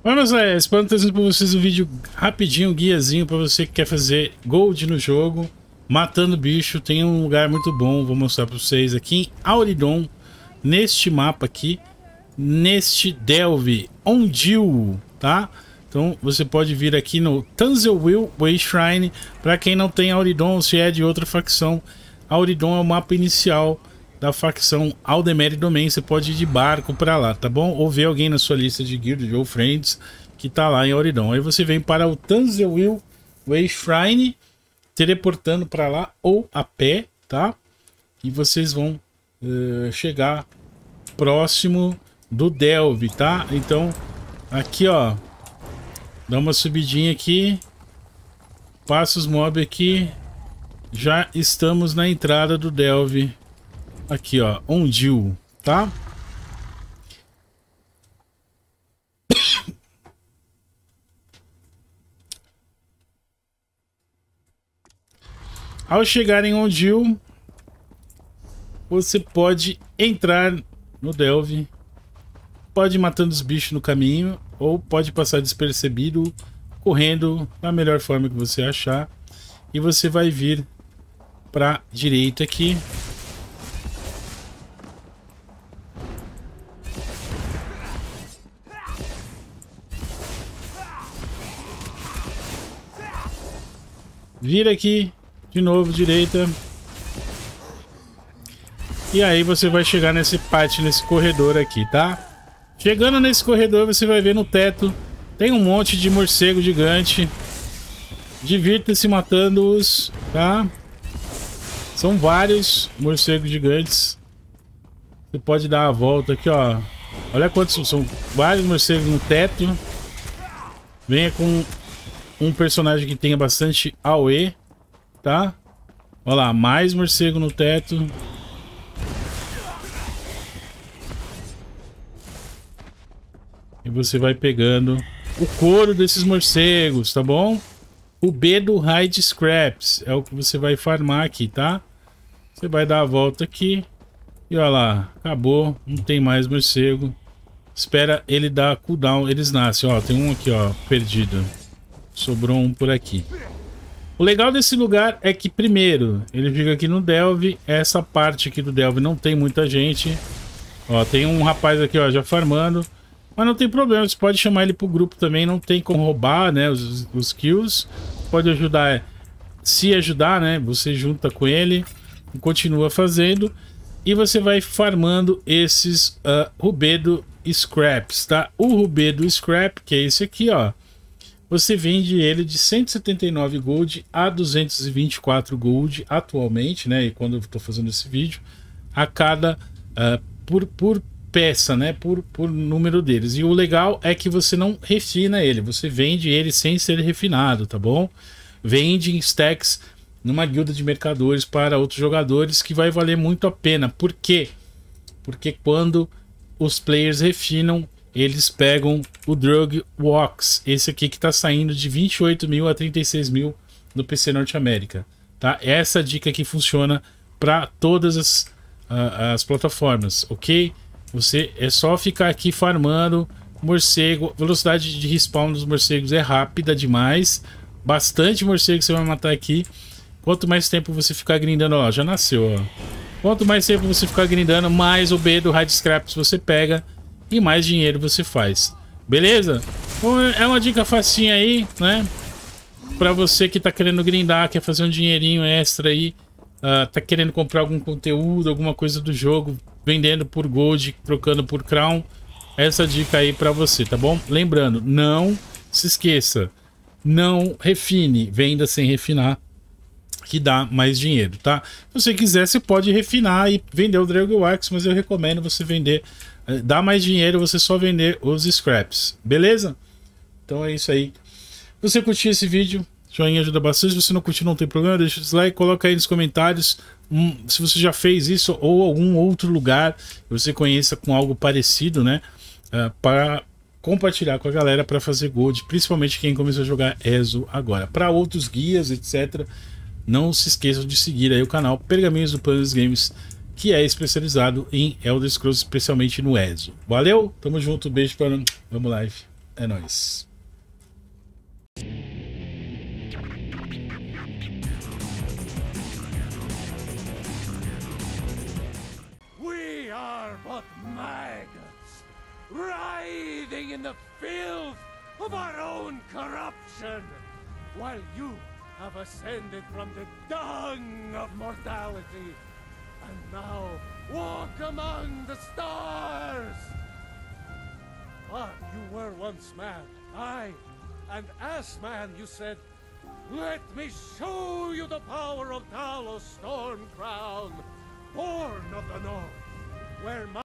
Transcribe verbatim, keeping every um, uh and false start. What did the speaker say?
Vamos lá, espero ter trazido para vocês um vídeo rapidinho, um guiazinho para você que quer fazer gold no jogo, matando bicho. Tem um lugar muito bom, vou mostrar para vocês aqui em Auridon, neste mapa aqui, neste Delve Ondil, tá? Então você pode vir aqui no Tanzewil Way Shrine. Para quem não tem Auridon, se é de outra facção, Auridon é o mapa inicial da facção Aldemir Domain. Você pode ir de barco para lá, tá bom? Ou ver alguém na sua lista de guild ou friends que tá lá em Auridon. Aí você vem para o Tanzewil Way Shrine, teleportando para lá ou a pé, tá? E vocês vão uh, chegar próximo do Delve, tá? Então aqui, ó, dá uma subidinha aqui, passa os mobs aqui, já estamos na entrada do Delve. Aqui, ó, Ondil, tá? Ao chegar em Ondil, você pode entrar no Delve, pode ir matando os bichos no caminho, ou pode passar despercebido, correndo da melhor forma que você achar. E você vai vir para direita aqui. Vira aqui, de novo, direita. E aí você vai chegar nesse parte, nesse corredor aqui, tá? Chegando nesse corredor, você vai ver no teto, tem um monte de morcego gigante. Divirta-se matando-os, tá? São vários morcegos gigantes. Você pode dar a volta aqui, ó. Olha quantos são, vários morcegos no teto. Venha com um personagem que tenha bastante A O E, tá? Olha lá, mais morcego no teto. E você vai pegando o couro desses morcegos, tá bom? O B do Hide Scraps é o que você vai farmar aqui, tá? Você vai dar a volta aqui. E olha lá, acabou, não tem mais morcego. Espera ele dar cooldown, eles nascem, ó. Tem um aqui, ó, perdido. Sobrou um por aqui. O legal desse lugar é que, primeiro, ele fica aqui no Delve. Essa parte aqui do Delve não tem muita gente. Ó, tem um rapaz aqui, ó, já farmando. Mas não tem problema, você pode chamar ele pro grupo também. Não tem como roubar, né, os, os kills. Pode ajudar, se ajudar, né, você junta com ele e continua fazendo. E você vai farmando esses uh, Rubedo Scraps, tá? O Rubedo Scrap, que é esse aqui, ó. Você vende ele de cento e setenta e nove gold a duzentos e vinte e quatro gold atualmente, né? E quando eu estou fazendo esse vídeo, a cada uh, por, por peça, né? Por, por número deles. E o legal é que você não refina ele, você vende ele sem ser refinado, tá bom? Vende em stacks numa guilda de mercadores para outros jogadores, que vai valer muito a pena. Por quê? Porque quando os players refinam, eles pegam o Drug Wax, esse aqui que está saindo de vinte e oito mil a trinta e seis mil no P C Norte América, tá? Essa dica aqui funciona para todas as, uh, as plataformas, ok? Você é só ficar aqui farmando morcego. Velocidade de respawn dos morcegos é rápida demais, bastante morcego você vai matar aqui. Quanto mais tempo você ficar grindando, ó, já nasceu, ó. Quanto mais tempo você ficar grindando, mais o B do Hide Scraps você pega e mais dinheiro você faz. Beleza? Então é uma dica facinha aí, né? Pra você que tá querendo grindar, quer fazer um dinheirinho extra aí, uh, tá querendo comprar algum conteúdo, alguma coisa do jogo, vendendo por gold, trocando por crown. Essa dica aí pra você, tá bom? Lembrando, não se esqueça, não refine, venda sem refinar, que dá mais dinheiro, tá? Se você quiser, você pode refinar e vender o Drug Wax, mas eu recomendo você vender, dá mais dinheiro você só vender os scraps, beleza? Então é isso aí. Se você curtiu esse vídeo, joinha ajuda bastante. Se você não curtiu, não tem problema, deixa o dislike, coloca aí nos comentários hum, se você já fez isso ou algum outro lugar que você conheça com algo parecido, né? Uh, para compartilhar com a galera para fazer gold, principalmente quem começou a jogar ESO agora. Para outros guias, etcétera, não se esqueçam de seguir aí o canal Pergaminhos do Planos Games, que é especializado em Elder Scrolls, especialmente no ESO. Valeu, tamo junto, beijo para... Vamos live. É nóis. We are but maggots, writhing in the filth of our own corruption, while you have ascended from the dung of mortality, and now walk among the stars. But you were once man, aye, and as man you said, "Let me show you the power of Talos Stormcrown, born of the North, where my